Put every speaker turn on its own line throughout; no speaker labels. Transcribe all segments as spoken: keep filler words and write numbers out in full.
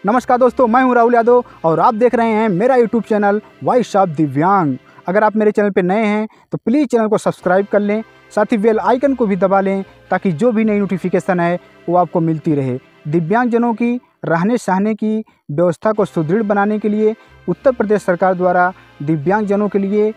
नमस्कार दोस्तों, मैं हूं राहुल यादव और आप देख रहे हैं मेरा यूट्यूब चैनल वॉइस ऑफ दिव्यांग। अगर आप मेरे चैनल पर नए हैं तो प्लीज़ चैनल को सब्सक्राइब कर लें, साथ ही बेल आइकन को भी दबा लें ताकि जो भी नई नोटिफिकेशन है वो आपको मिलती रहे। दिव्यांगजनों की रहने सहने की व्यवस्था को सुदृढ़ बनाने के लिए उत्तर प्रदेश सरकार द्वारा दिव्यांगजनों के लिए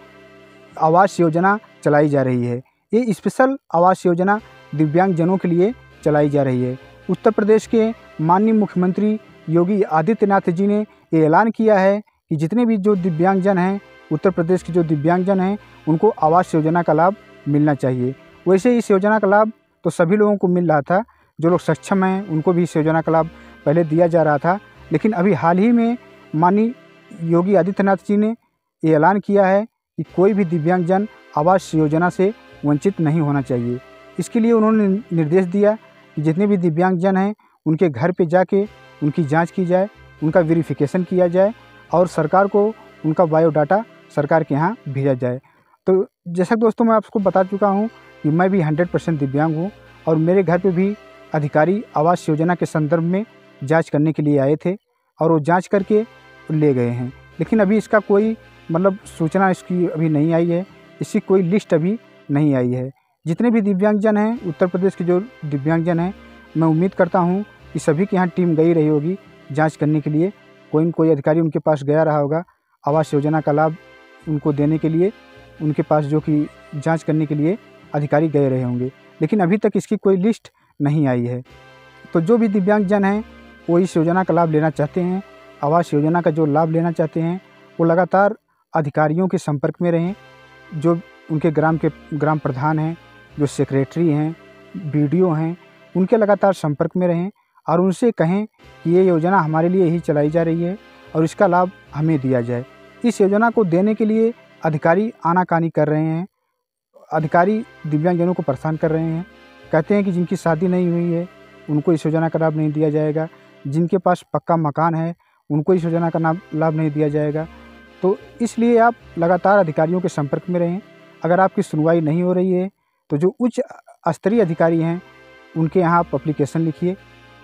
आवास योजना चलाई जा रही है। ये स्पेशल आवास योजना दिव्यांगजनों के लिए चलाई जा रही है। उत्तर प्रदेश के माननीय मुख्यमंत्री योगी आदित्यनाथ जी ने ये ऐलान किया है कि जितने भी जो दिव्यांगजन हैं, उत्तर प्रदेश के जो दिव्यांगजन हैं, उनको आवास योजना का लाभ मिलना चाहिए। वैसे इस योजना का लाभ तो सभी लोगों को मिल रहा था, जो लोग सक्षम हैं उनको भी इस योजना का लाभ पहले दिया जा रहा था, लेकिन अभी हाल ही में माननीय योगी आदित्यनाथ जी ने ये ऐलान किया है कि कोई भी दिव्यांगजन आवास योजना से वंचित नहीं होना चाहिए। इसके लिए उन्होंने निर्देश दिया कि जितने भी दिव्यांगजन हैं उनके घर पे जाके उनकी जांच की जाए, उनका वेरिफिकेशन किया जाए और सरकार को उनका बायोडाटा सरकार के यहाँ भेजा जाए। तो जैसा दोस्तों मैं आपको बता चुका हूँ कि मैं भी हंड्रेड परसेंट दिव्यांग हूँ और मेरे घर पे भी अधिकारी आवास योजना के संदर्भ में जांच करने के लिए आए थे और वो जांच करके ले गए हैं, लेकिन अभी इसका कोई मतलब सूचना इसकी अभी नहीं आई है, इसकी कोई लिस्ट अभी नहीं आई है। जितने भी दिव्यांगजन हैं, उत्तर प्रदेश के जो दिव्यांगजन हैं, मैं उम्मीद करता हूँ कि सभी के यहाँ टीम गई रही होगी जांच करने के लिए। कोई न कोई अधिकारी उनके पास गया रहा होगा आवास योजना का लाभ उनको देने के लिए, उनके पास जो कि जांच करने के लिए अधिकारी गए रहे होंगे, लेकिन अभी तक इसकी कोई लिस्ट नहीं आई है। तो जो भी दिव्यांगजन हैं वो इस योजना का लाभ लेना चाहते हैं, आवास योजना का जो लाभ लेना चाहते हैं, वो लगातार अधिकारियों के संपर्क में रहें। जो उनके ग्राम के ग्राम प्रधान हैं, जो सेक्रेटरी हैं, बीडीओ हैं, उनके लगातार संपर्क में रहें और उनसे कहें कि ये योजना हमारे लिए ही चलाई जा रही है और इसका लाभ हमें दिया जाए। इस योजना को देने के लिए अधिकारी आनाकानी कर रहे हैं, अधिकारी दिव्यांगजनों को परेशान कर रहे हैं। कहते हैं कि जिनकी शादी नहीं हुई है उनको इस योजना का लाभ नहीं दिया जाएगा, जिनके पास पक्का मकान है उनको इस योजना का लाभ नहीं दिया जाएगा। तो इसलिए आप लगातार अधिकारियों के संपर्क में रहें। अगर आपकी सुनवाई नहीं हो रही है तो जो उच्च स्तरीय अधिकारी हैं उनके यहाँ आप एप्लीकेशन लिखिए,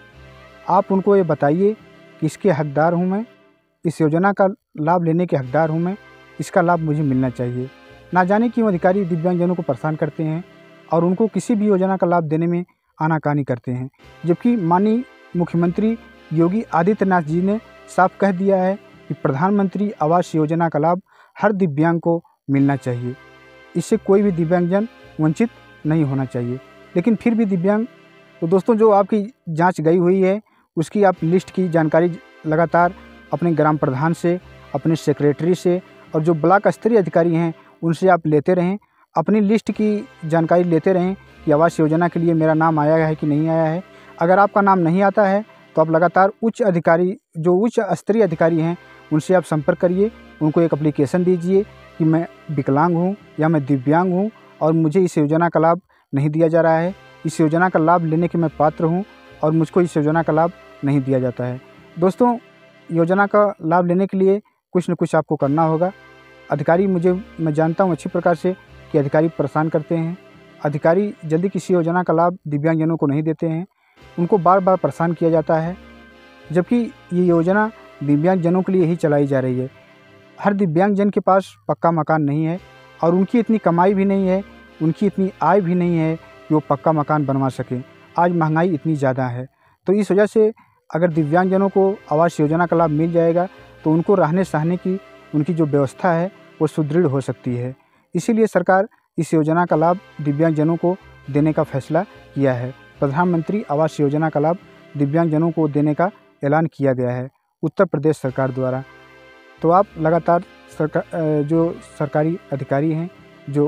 आप उनको ये बताइए कि इसके हकदार हूँ मैं, इस योजना का लाभ लेने के हकदार हूँ मैं, इसका लाभ मुझे मिलना चाहिए। ना जाने क्यों अधिकारी दिव्यांगजनों को परेशान करते हैं और उनको किसी भी योजना का लाभ देने में आनाकानी करते हैं, जबकि माननीय मुख्यमंत्री योगी आदित्यनाथ जी ने साफ कह दिया है कि प्रधानमंत्री आवास योजना का लाभ हर दिव्यांग को मिलना चाहिए, इससे कोई भी दिव्यांगजन वंचित नहीं होना चाहिए। लेकिन फिर भी दिव्यांग, तो दोस्तों जो आपकी जांच गई हुई है उसकी आप लिस्ट की जानकारी लगातार अपने ग्राम प्रधान से, अपने सेक्रेटरी से और जो ब्लॉक स्तरीय अधिकारी हैं उनसे आप लेते रहें। अपनी लिस्ट की जानकारी लेते रहें कि आवास योजना के लिए मेरा नाम आया है कि नहीं आया है। अगर आपका नाम नहीं आता है तो आप लगातार उच्च अधिकारी, जो उच्च स्तरीय अधिकारी हैं, उनसे आप संपर्क करिए, उनको एक एप्लीकेशन दीजिए कि मैं विकलांग हूँ या मैं दिव्यांग हूँ और मुझे इस योजना का लाभ नहीं दिया जा रहा है, इस योजना का लाभ लेने के मैं पात्र हूँ और मुझको इस योजना का लाभ नहीं दिया जाता है। दोस्तों, योजना का लाभ लेने के लिए कुछ न कुछ आपको करना होगा। अधिकारी, मुझे मैं जानता हूँ अच्छी प्रकार से कि अधिकारी परेशान करते हैं, अधिकारी जल्दी किसी योजना का लाभ दिव्यांगजनों को नहीं देते हैं, उनको बार बार परेशान किया जाता है, जबकि ये योजना दिव्यांगजनों के लिए ही चलाई जा रही है। हर दिव्यांगजन के पास पक्का मकान नहीं है और उनकी इतनी कमाई भी नहीं है, उनकी इतनी आय भी नहीं है कि वो पक्का मकान बनवा सकें। आज महंगाई इतनी ज़्यादा है, तो इस वजह से अगर दिव्यांगजनों को आवास योजना का लाभ मिल जाएगा तो उनको रहने सहने की उनकी जो व्यवस्था है वो सुदृढ़ हो सकती है। इसीलिए सरकार इस योजना का लाभ दिव्यांगजनों को देने का फैसला किया है। प्रधानमंत्री आवास योजना का लाभ दिव्यांगजनों को देने का ऐलान किया गया है उत्तर प्रदेश सरकार द्वारा। तो आप लगातार सरकार, जो सरकारी अधिकारी हैं, जो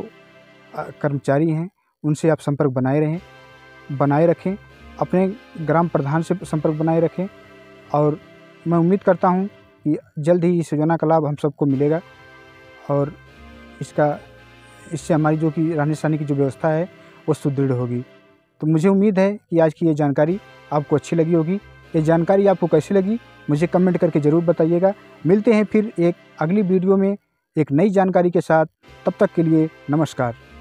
कर्मचारी हैं, उनसे आप संपर्क बनाए रहें बनाए रखें, अपने ग्राम प्रधान से संपर्क बनाए रखें और मैं उम्मीद करता हूं कि जल्द ही इस योजना का लाभ हम सबको मिलेगा और इसका इससे हमारी जो कि रहने सहने की जो व्यवस्था है वो सुदृढ़ होगी। तो मुझे उम्मीद है कि आज की ये जानकारी आपको अच्छी लगी होगी। ये जानकारी आपको कैसी लगी मुझे कमेंट करके ज़रूर बताइएगा। मिलते हैं फिर एक अगली वीडियो में एक नई जानकारी के साथ, तब तक के लिए नमस्कार।